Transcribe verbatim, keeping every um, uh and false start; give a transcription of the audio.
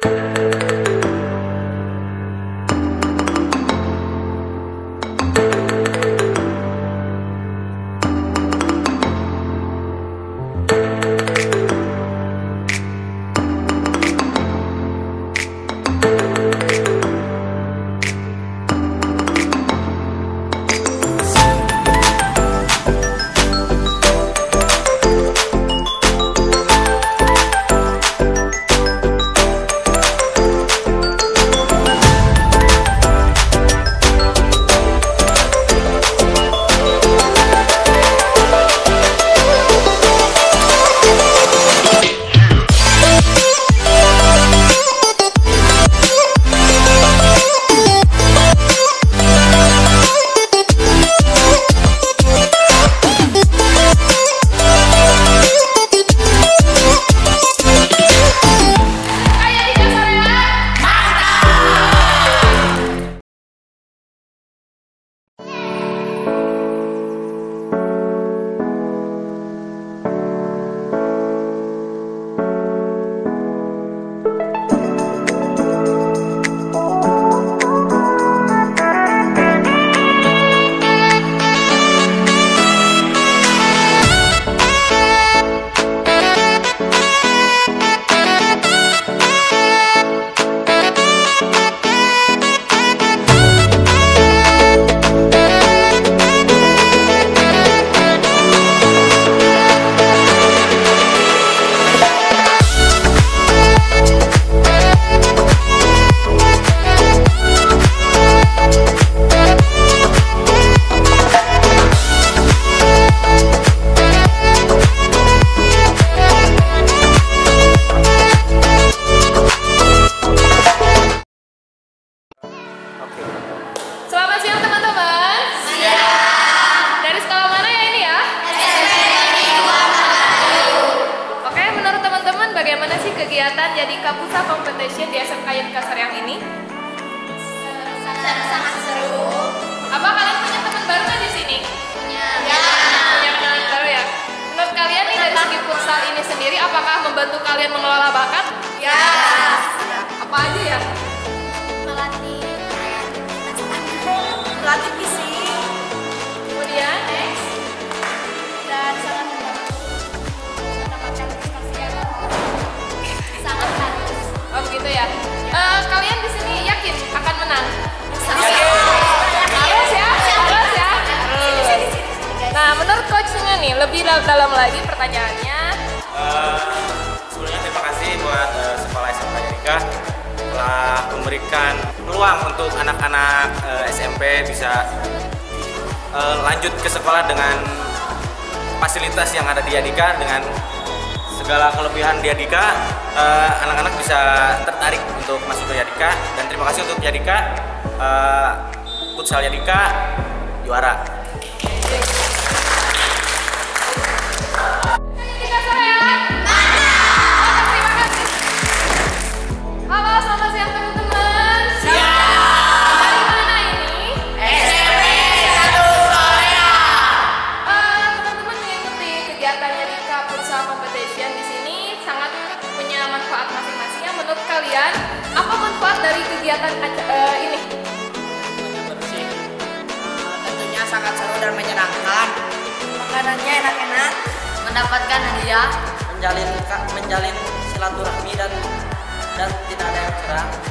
kegiatan YADIKA FUTSAL COMPETITION di S M K YADIKA SOREANG ini? Sangat seru. Apa kalian punya teman baru nggak di sini? Punya. Ya. Punya teman baru ya. Menurut kalian nih dari segi futsal ini sendiri, apakah membantu kalian mengelola bakat? Ya. Apa aja ya? Melatih. Melatih fisik. Kemudian next. Dan sangat membantu mendapatkan prestasi yang sangat bagus. Oh begitu ya. Uh, kalian di sini yakin akan menang? Harus ya, harus ya. Nah, menurut coachnya nih, lebih dalam lagi pertanyaannya. Uh, sebelumnya terima kasih buat uh, sekolah S M K YADIKA telah memberikan peluang untuk anak-anak uh, S M P bisa uh, lanjut ke sekolah dengan fasilitas yang ada di YADIKA, dengan segala kelebihan di YADIKA. uh, anak-anak bisa tertarik untuk masuk ke YADIKA, dan terima kasih untuk YADIKA. uh, Futsal YADIKA juara. YADIKA Soreang. Terima kasih. Halo, selamat siang teman-teman. Siang. Dari mana ini? S M K satu Soreang. Eh, teman-teman mengikuti kegiatan YADIKA FUTSAL COMPETITION di sini sangat punya manfaat masing-masing. Menurut kalian, apa manfaat dari kegiatan uh, ini? Bersih, tentunya sangat seru dan menyenangkan. Makanannya enak-enak. Mendapatkan hadiah, menjalin menjalin silaturahmi dan dan tidak ada yang curang.